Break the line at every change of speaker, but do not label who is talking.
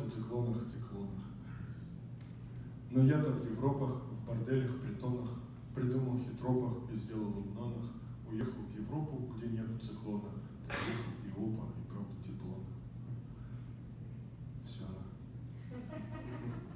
циклонах. Но я-то в Европах, в борделях, притонах придумал хитропах и сделал лунанах. Уехал в Европу, где нету циклона. Приехал и опа, и правда тепло. Все.